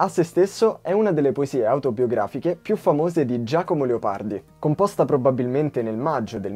A se stesso è una delle poesie autobiografiche più famose di Giacomo Leopardi. Composta probabilmente nel maggio del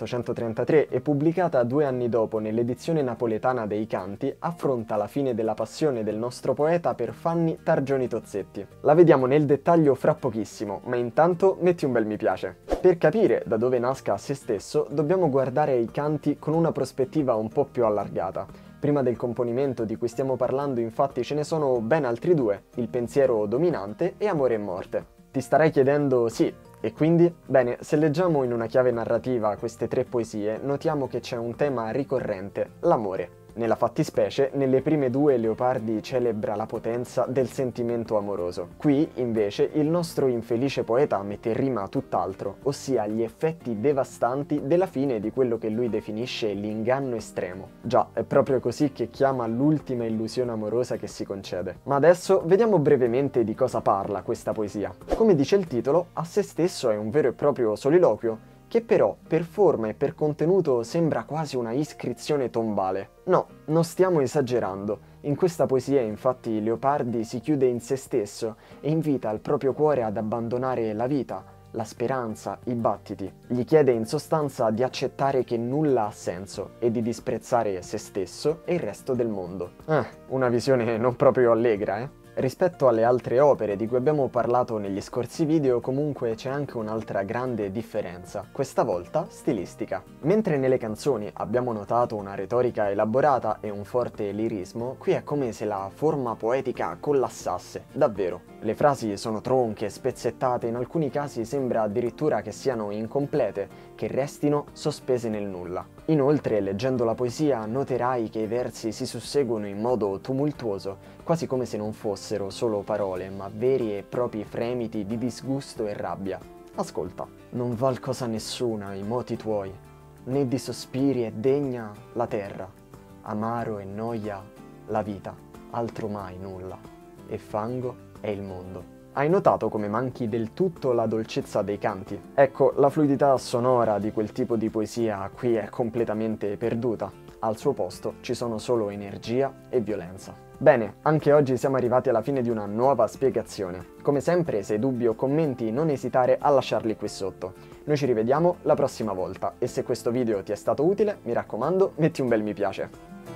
1833 e pubblicata 2 anni dopo nell'edizione napoletana dei Canti, affronta la fine della passione del nostro poeta per Fanny Targioni Tozzetti. La vediamo nel dettaglio fra pochissimo, ma intanto metti un bel mi piace. Per capire da dove nasca a se stesso, dobbiamo guardare ai Canti con una prospettiva un po' più allargata. Prima del componimento di cui stiamo parlando, infatti, ce ne sono ben altri 2, il pensiero dominante e amore e morte. Ti starai chiedendo, sì, e quindi? Bene, se leggiamo in una chiave narrativa queste 3 poesie, notiamo che c'è un tema ricorrente, l'amore. Nella fattispecie, nelle prime 2 Leopardi celebra la potenza del sentimento amoroso. Qui, invece, il nostro infelice poeta mette in rima tutt'altro, ossia gli effetti devastanti della fine di quello che lui definisce l'inganno estremo. Già, è proprio così che chiama l'ultima illusione amorosa che si concede. Ma adesso vediamo brevemente di cosa parla questa poesia. Come dice il titolo, a se stesso è un vero e proprio soliloquio, che però per forma e per contenuto sembra quasi una iscrizione tombale. No, non stiamo esagerando. In questa poesia infatti Leopardi si chiude in se stesso e invita il proprio cuore ad abbandonare la vita, la speranza, i battiti. Gli chiede in sostanza di accettare che nulla ha senso e di disprezzare se stesso e il resto del mondo. Una visione non proprio allegra, eh? Rispetto alle altre opere di cui abbiamo parlato negli scorsi video, comunque c'è anche un'altra grande differenza, questa volta stilistica. Mentre nelle canzoni abbiamo notato una retorica elaborata e un forte lirismo, qui è come se la forma poetica collassasse, davvero. Le frasi sono tronche, spezzettate, in alcuni casi sembra addirittura che siano incomplete, che restino sospese nel nulla. Inoltre, leggendo la poesia, noterai che i versi si susseguono in modo tumultuoso, quasi come se non fossero solo parole, ma veri e propri fremiti di disgusto e rabbia. Ascolta. Non val cosa nessuna i moti tuoi, né di sospiri è degna la terra, amaro e noia la vita, altro mai nulla, e fango è il mondo. Hai notato come manchi del tutto la dolcezza dei canti? Ecco, la fluidità sonora di quel tipo di poesia qui è completamente perduta. Al suo posto ci sono solo energia e violenza. Bene, anche oggi siamo arrivati alla fine di una nuova spiegazione. Come sempre, se hai dubbi o commenti, non esitare a lasciarli qui sotto. Noi ci rivediamo la prossima volta e se questo video ti è stato utile, mi raccomando, metti un bel mi piace.